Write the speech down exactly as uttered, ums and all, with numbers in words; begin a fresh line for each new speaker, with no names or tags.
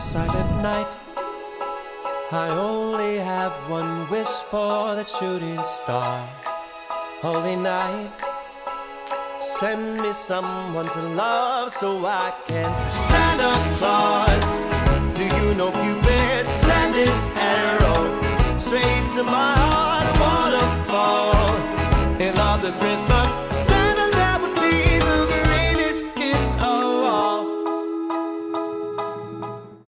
silent night. I only have one wish for the shooting star. Holy night, send me someone to love so I can. Santa Claus, do you know Cupid sent his arrow straight to my heart? A waterfall in love this Christmas.